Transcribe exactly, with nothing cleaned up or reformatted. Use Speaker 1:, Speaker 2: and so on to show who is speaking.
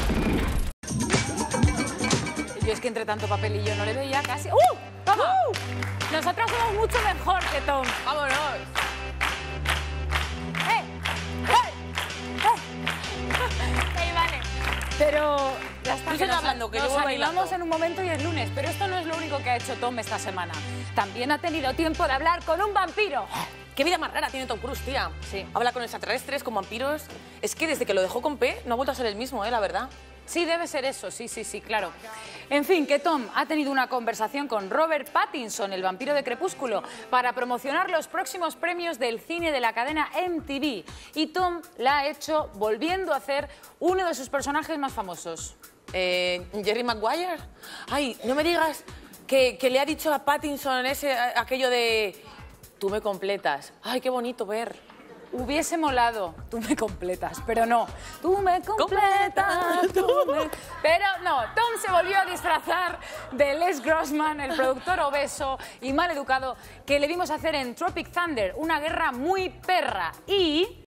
Speaker 1: Yo es que entre tanto papelillo no le veía casi... ¡Uh! ¡Toma! ¡Uh! Nosotros somos mucho mejor que Tom.
Speaker 2: ¡Vámonos!
Speaker 1: ¡Eh! ¡Eh! ¡Eh! ¡Eh, vale! Pero ya está.
Speaker 2: Estoy hablando, que yo
Speaker 1: nos
Speaker 2: voy
Speaker 1: animamos
Speaker 2: bailando.
Speaker 1: en un momento y es lunes. Pero esto no es lo único que ha hecho Tom esta semana. También ha tenido tiempo de hablar con un vampiro.
Speaker 2: Qué vida más rara tiene Tom Cruise, tía.
Speaker 1: Sí.
Speaker 2: Habla con extraterrestres, con vampiros. Es que desde que lo dejó con P no ha vuelto a ser el mismo, ¿eh? La verdad.
Speaker 1: Sí, debe ser eso, sí, sí, sí, claro. En fin, que Tom ha tenido una conversación con Robert Pattinson, el vampiro de Crepúsculo, para promocionar los próximos premios del cine de la cadena M T V. Y Tom la ha hecho volviendo a hacer uno de sus personajes más famosos.
Speaker 2: Eh, Jerry Maguire. Ay, no me digas que, que le ha dicho a Pattinson ese, aquello de... Tú me completas. Ay, qué bonito ver.
Speaker 1: Hubiese molado, tú me completas, pero no. Tú me completas, tú me... Pero no, Tom se volvió a disfrazar de Les Grossman, el productor obeso y mal educado que le vimos hacer en Tropic Thunder, una guerra muy perra. Y